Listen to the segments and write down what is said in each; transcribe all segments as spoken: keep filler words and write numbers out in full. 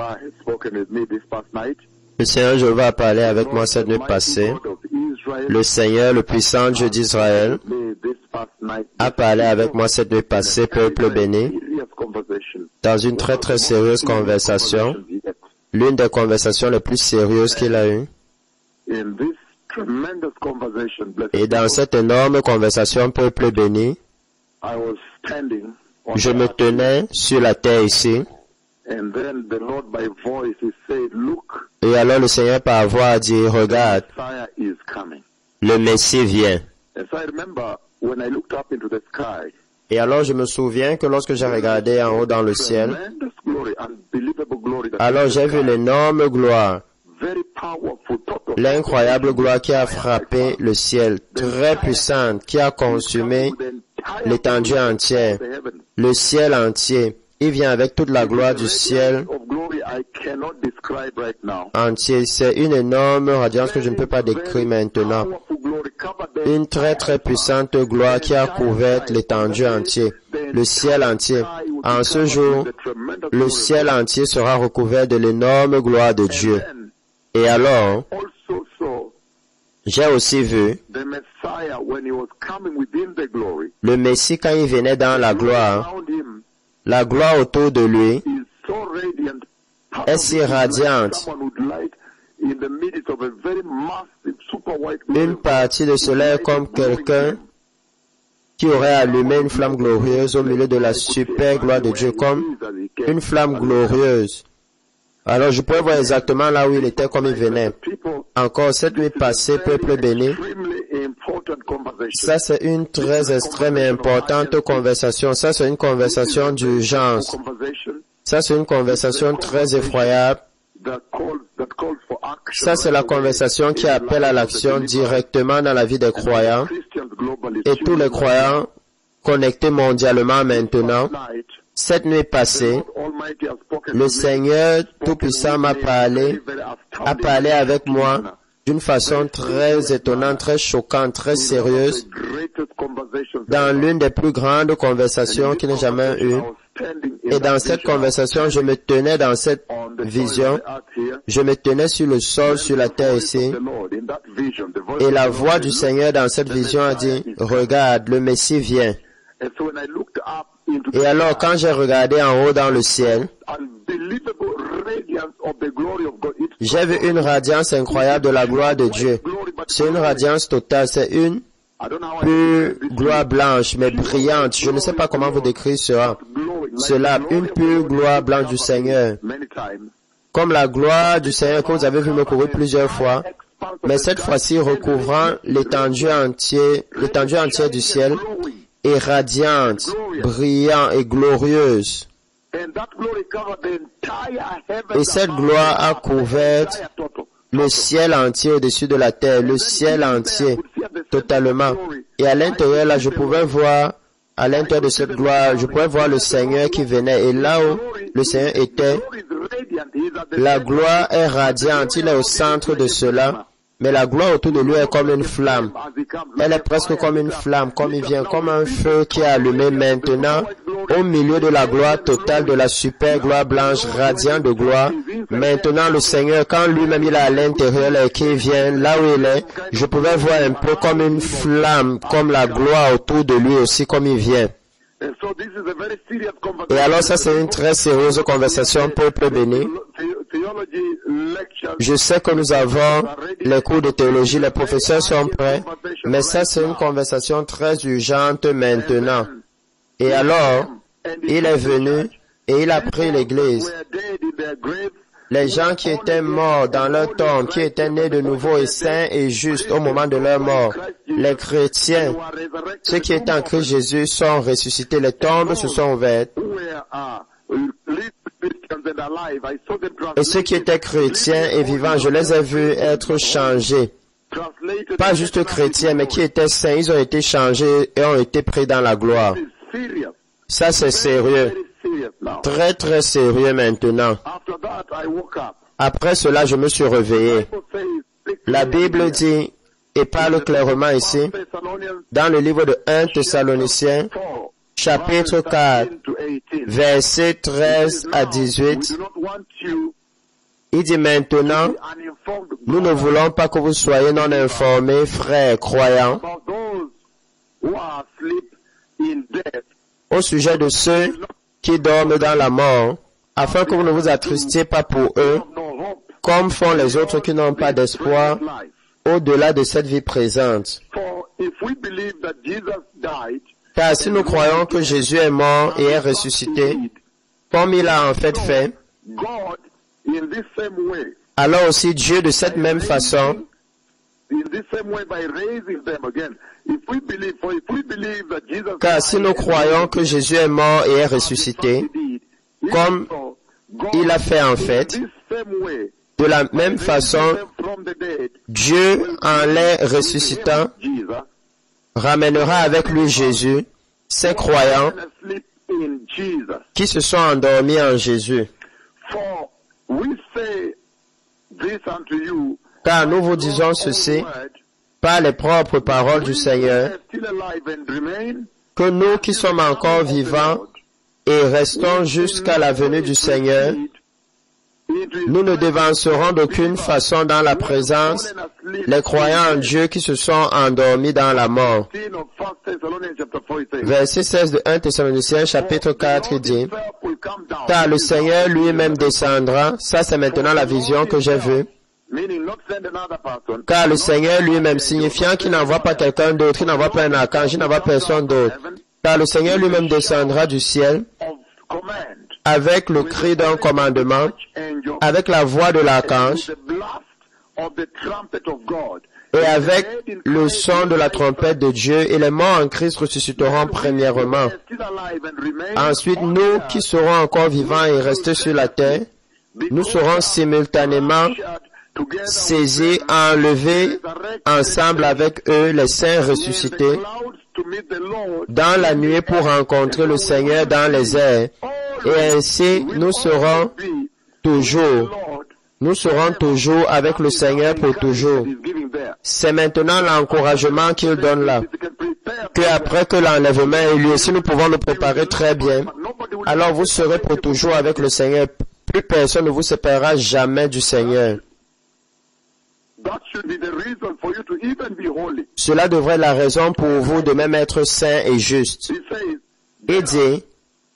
Le Seigneur Jéhovah a parlé avec moi cette nuit passée. Le Seigneur, le puissant Dieu d'Israël, a parlé avec moi cette nuit passée, peuple béni, dans une très très sérieuse conversation, l'une des conversations les plus sérieuses qu'il a eues. Et dans cette énorme conversation, peuple béni, je me tenais sur la terre ici. Et alors le Seigneur par voix a dit, regarde, le Messie vient. Et alors je me souviens que lorsque j'ai regardé en haut dans le ciel, alors j'ai vu l'énorme gloire, l'incroyable gloire qui a frappé le ciel, très puissante, qui a consumé l'étendue entière, le ciel entier. Il vient avec toute la gloire du ciel entier. C'est une énorme radiance que je ne peux pas décrire maintenant. Une très très puissante gloire qui a couvert l'étendue entière, le ciel entier. En ce jour, le ciel entier sera recouvert de l'énorme gloire de Dieu. Et alors, j'ai aussi vu le Messie quand il venait dans la gloire. La gloire autour de lui est si radiante. Une partie de cela est comme quelqu'un qui aurait allumé une flamme glorieuse au milieu de la super gloire de Dieu, comme une flamme glorieuse. Alors je pourrais voir exactement là où il était, comme il venait. Encore cette nuit passée, peuple béni, ça c'est une très extrême et importante conversation. Ça c'est une conversation d'urgence. Ça c'est une conversation très effroyable. Ça c'est la conversation qui appelle à l'action directement dans la vie des croyants. Et tous les croyants connectés mondialement maintenant. Cette nuit passée, le Seigneur Tout-Puissant m'a parlé, a parlé avec moi d'une façon très étonnante, très choquante, très sérieuse, dans l'une des plus grandes conversations qu'il n'ait jamais eues. Et dans cette conversation, je me tenais dans cette vision, je me tenais sur le sol, sur la terre ici, et la voix du Seigneur dans cette vision a dit, regarde, le Messie vient. Et alors, quand j'ai regardé en haut dans le ciel, j'ai vu une radiance incroyable de la gloire de Dieu. C'est une radiance totale, c'est une pure gloire blanche, mais brillante. Je ne sais pas comment vous décrire cela. Cela, une pure gloire blanche du Seigneur. Comme la gloire du Seigneur que vous avez vu me couvrir plusieurs fois, mais cette fois-ci recouvrant l'étendue entière, l'étendue entière du ciel, et radiante, brillante et glorieuse. Et cette gloire a couvert le ciel entier au-dessus de la terre, le ciel entier, totalement. Et à l'intérieur, là, je pouvais voir, à l'intérieur de cette gloire, je pouvais voir le Seigneur qui venait. Et là où le Seigneur était, la gloire est radiante, il est au centre de cela. Mais la gloire autour de lui est comme une flamme. Elle est presque comme une flamme, comme il vient, comme un feu qui est allumé maintenant, au milieu de la gloire totale de la super gloire blanche radiante de gloire. Maintenant, le Seigneur, quand lui-même il est à l'intérieur et qu'il vient, là où il est, je pouvais voir un peu comme une flamme, comme la gloire autour de lui aussi, comme il vient. Et alors ça c'est une très sérieuse conversation, peuple béni. Je sais que nous avons les cours de théologie, les professeurs sont prêts, mais ça c'est une conversation très urgente maintenant. Et alors, il est venu et il a pris l'église. Les gens qui étaient morts dans leur tombe, qui étaient nés de nouveau et saints et justes au moment de leur mort, les chrétiens, ceux qui étaient en Christ Jésus sont ressuscités, les tombes se sont ouvertes. Et ceux qui étaient chrétiens et vivants, je les ai vus être changés. Pas juste chrétiens, mais qui étaient saints, ils ont été changés et ont été pris dans la gloire. Ça c'est sérieux. Très très sérieux maintenant. Après cela, je me suis réveillé. La Bible dit, et parle clairement ici, dans le livre de un Thessaloniciens, chapitre quatre, versets treize à dix-huit, Il dit maintenant, nous ne voulons pas que vous soyez non informés, frères croyants, au sujet de ceux qui dorment dans la mort, afin que vous ne vous attristiez pas pour eux, comme font les autres qui n'ont pas d'espoir au-delà de cette vie présente. Car si nous croyons que Jésus est mort et est ressuscité, comme il a en fait fait, alors aussi Dieu de cette même façon car si nous croyons que Jésus est mort et est ressuscité, comme il a fait en fait, de la même façon, Dieu, en les ressuscitant, ramènera avec lui Jésus, ces croyants qui se sont endormis en Jésus. Car nous vous disons ceci, par les propres paroles du Seigneur, que nous qui sommes encore vivants et restons jusqu'à la venue du Seigneur, nous ne dévancerons d'aucune façon dans la présence les croyants en Dieu qui se sont endormis dans la mort. Verset seize de premier Thessaloniciens chapitre quatre dit, « Car le Seigneur lui-même descendra, ça c'est maintenant la vision que j'ai vue, car le Seigneur lui-même, signifiant qu'il n'envoie pas quelqu'un d'autre, qu'il n'envoie pas un archange, il n'envoie personne d'autre, car le Seigneur lui-même descendra du ciel avec le cri d'un commandement, avec la voix de l'archange et avec le son de la trompette de Dieu, et les morts en Christ ressusciteront premièrement. Ensuite, nous qui serons encore vivants et restés sur la terre, nous serons simultanément saisis, enlevés ensemble avec eux, les saints ressuscités, dans la nuit pour rencontrer le Seigneur dans les airs. Et ainsi, nous serons toujours, nous serons toujours avec le Seigneur pour toujours. C'est maintenant l'encouragement qu'il donne là. Que après que l'enlèvement ait lieu, si nous pouvons nous préparer très bien, alors vous serez pour toujours avec le Seigneur. Plus personne ne vous séparera jamais du Seigneur. Cela devrait être la raison pour vous de même être saint et juste. Il dit,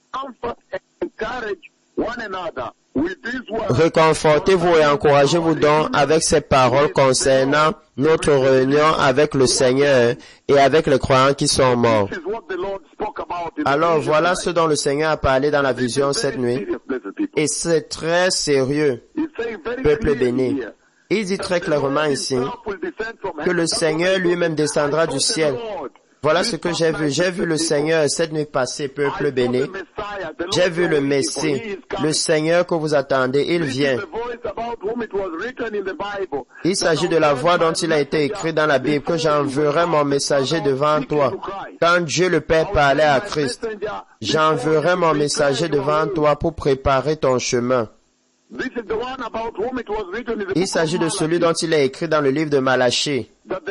réconfortez-vous et encouragez-vous donc avec ces paroles concernant notre réunion avec le Seigneur et avec les croyants qui sont morts. Alors voilà ce dont le Seigneur a parlé dans la vision cette nuit. Et c'est très sérieux, peuple béni. Il dit très clairement ici que le Seigneur lui-même descendra du ciel. Voilà ce que j'ai vu. J'ai vu le Seigneur cette nuit passée, peuple béni. J'ai vu le Messie, le Seigneur que vous attendez. Il vient. Il s'agit de la voix dont il a été écrit dans la Bible, que j'enverrai mon messager devant toi. Quand Dieu le Père parlait à Christ, j'enverrai mon messager devant toi pour préparer ton chemin. Il s'agit de celui dont il est écrit dans le livre de Malachie,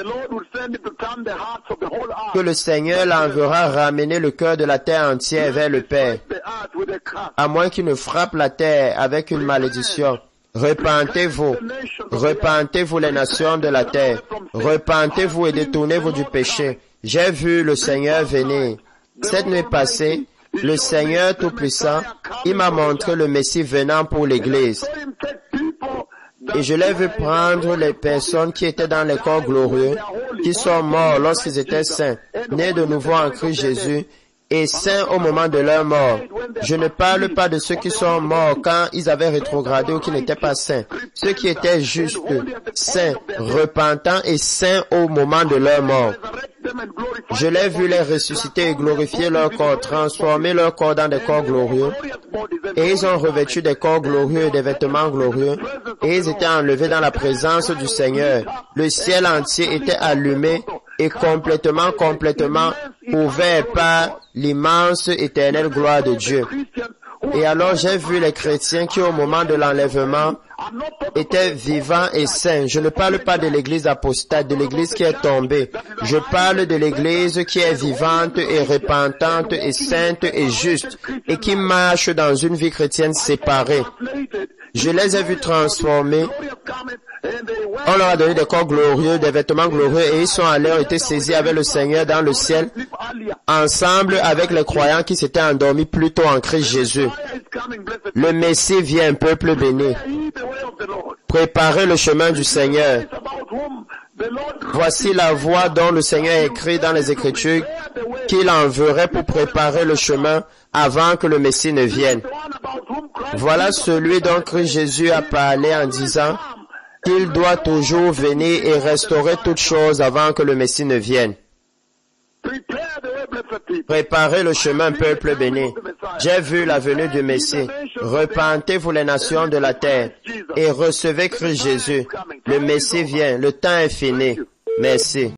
que le Seigneur l'enverra ramener le cœur de la terre entière vers le Père, à moins qu'il ne frappe la terre avec une malédiction. Repentez-vous, repentez-vous les nations de la terre, repentez-vous et détournez-vous du péché. J'ai vu le Seigneur venir. Cette nuit passée, le Seigneur Tout-Puissant, il m'a montré le Messie venant pour l'Église. Et je l'ai vu prendre les personnes qui étaient dans les corps glorieux, qui sont morts lorsqu'ils étaient saints, nés de nouveau en Christ Jésus, et saints au moment de leur mort. Je ne parle pas de ceux qui sont morts quand ils avaient rétrogradé ou qui n'étaient pas saints. Ceux qui étaient justes, saints, repentants et saints au moment de leur mort. Je l'ai vu les ressusciter et glorifier leur corps, transformer leur corps dans des corps glorieux. Et ils ont revêtu des corps glorieux et des vêtements glorieux. Et ils étaient enlevés dans la présence du Seigneur. Le ciel entier était allumé et complètement, complètement ouvert par l'immense éternelle gloire de Dieu. Et alors j'ai vu les chrétiens qui au moment de l'enlèvement étaient vivants et saints. Je ne parle pas de l'église apostate, de l'église qui est tombée. Je parle de l'église qui est vivante et repentante et sainte et juste et qui marche dans une vie chrétienne séparée. Je les ai vus transformés. On leur a donné des corps glorieux, des vêtements glorieux, et ils sont allés, ont été saisis avec le Seigneur dans le ciel, ensemble avec les croyants qui s'étaient endormis plus tôt en Christ Jésus. Le Messie vient, peuple béni. Préparez le chemin du Seigneur. Voici la voie dont le Seigneur écrit dans les Écritures qu'il enverrait pour préparer le chemin avant que le Messie ne vienne. Voilà celui dont Christ Jésus a parlé en disant qu'il doit toujours venir et restaurer toutes choses avant que le Messie ne vienne. Préparez le chemin, peuple béni. J'ai vu la venue du Messie. Repentez-vous les nations de la terre et recevez Christ Jésus. Le Messie vient. Le temps est fini. Merci.